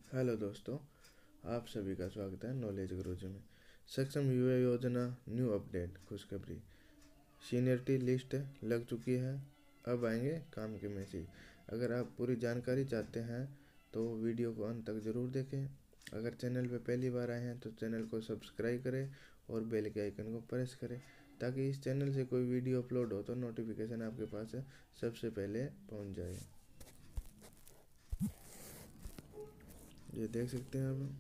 Hello दोस्तों, आप सभी का स्वागत है नॉलेज गुरुजी में। सक्षम युवा योजना न्यू अपडेट खुशखबरी। सीनियरिटी लिस्ट लग चुकी है, अब आएंगे काम के मैसेज। अगर आप पूरी जानकारी चाहते हैं तो वीडियो को अंत तक ज़रूर देखें। अगर चैनल पर पहली बार आए हैं तो चैनल को सब्सक्राइब करें और बेल के आइकन को प्रेस करें, ताकि इस चैनल से कोई वीडियो अपलोड हो तो नोटिफिकेशन आपके पास सबसे पहले पहुंच जाए। ये देख सकते हैं आप।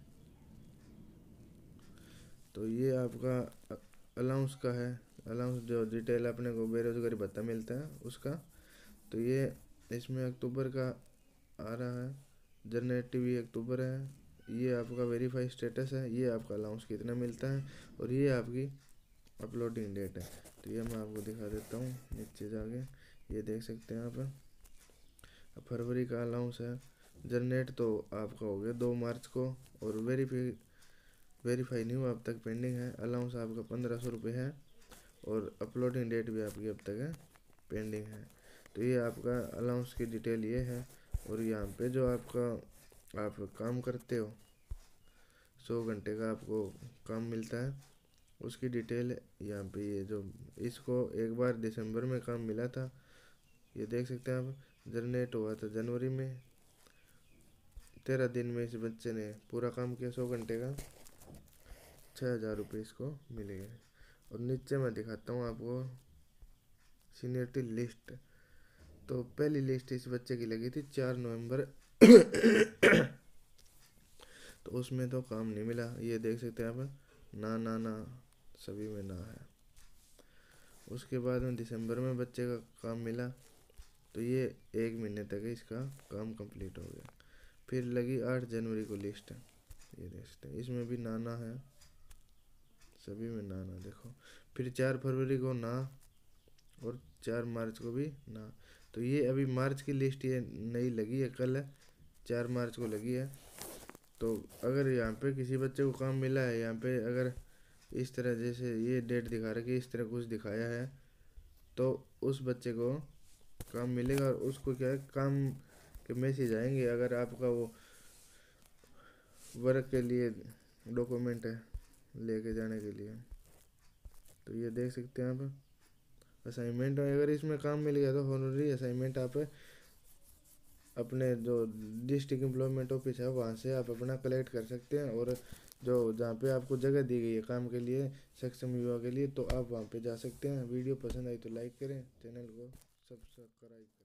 तो ये आपका अलाउंस का है। अलाउंस जो डिटेल अपने को बेरोजगारी भत्ता मिलता है उसका। तो ये इसमें अक्टूबर का आ रहा है, जनरेटिव ये अक्टूबर है। ये आपका वेरीफाई स्टेटस है, ये आपका अलाउंस कितना मिलता है और ये आपकी अपलोडिंग डेट है। तो ये मैं आपको दिखा देता हूँ नीचे जाके। ये देख सकते हैं आप, फरवरी का अलाउंस है। जनरेट तो आपका हो गया 2 मार्च को, और वेरीफाई नहीं हुआ, अब तक पेंडिंग है। अलाउंस आपका 1500 रुपये है और अपलोडिंग डेट भी आपकी अब तक है पेंडिंग है। तो ये आपका अलाउंस की डिटेल ये है। और यहाँ पे जो आपका आप काम करते हो, 100 घंटे का आपको काम मिलता है, उसकी डिटेल यहाँ पे। ये जो इसको एक बार दिसंबर में काम मिला था, ये देख सकते हैं आप। जनरेट हुआ था जनवरी में, 13 दिन में इस बच्चे ने पूरा काम किया 100 घंटे का। 6000 रुपये इसको मिल गए। और नीचे मैं दिखाता हूँ आपको सीनियरिटी लिस्ट। तो पहली लिस्ट इस बच्चे की लगी थी 4 नवंबर तो उसमें तो काम नहीं मिला, ये देख सकते हैं आप। ना ना ना, सभी में ना है। उसके बाद में दिसंबर में बच्चे का काम मिला, तो ये 1 महीने तक इसका काम कंप्लीट हो गया। फिर लगी 8 जनवरी को लिस्ट, ये देख सकते हैं, इसमें भी नाना है, सभी में नाना देखो। फिर 4 फरवरी को ना, और 4 मार्च को भी ना। तो ये अभी मार्च की लिस्ट ये नई लगी है, कल 4 मार्च को लगी है। तो अगर यहाँ पे किसी बच्चे को काम मिला है, यहाँ पे अगर इस तरह जैसे ये डेट दिखा रहा है कि इस तरह कुछ दिखाया है, तो उस बच्चे को काम मिलेगा। और उसको क्या है, काम के मैसेज आएंगे अगर आपका वो वर्क के लिए डॉक्यूमेंट है लेके जाने के लिए। तो ये देख सकते हैं आप। असाइनमेंट अगर इसमें काम मिल गया तो होनरी असाइनमेंट आप अपने जो डिस्ट्रिक्ट एम्प्लॉयमेंट ऑफिस है वहाँ से आप अपना कलेक्ट कर सकते हैं। और जो जहाँ पे आपको जगह दी गई है काम के लिए, सक्षम युवा के लिए, तो आप वहाँ पे जा सकते हैं। वीडियो पसंद आई तो लाइक करें, चैनल को सब्सक्राइब करें।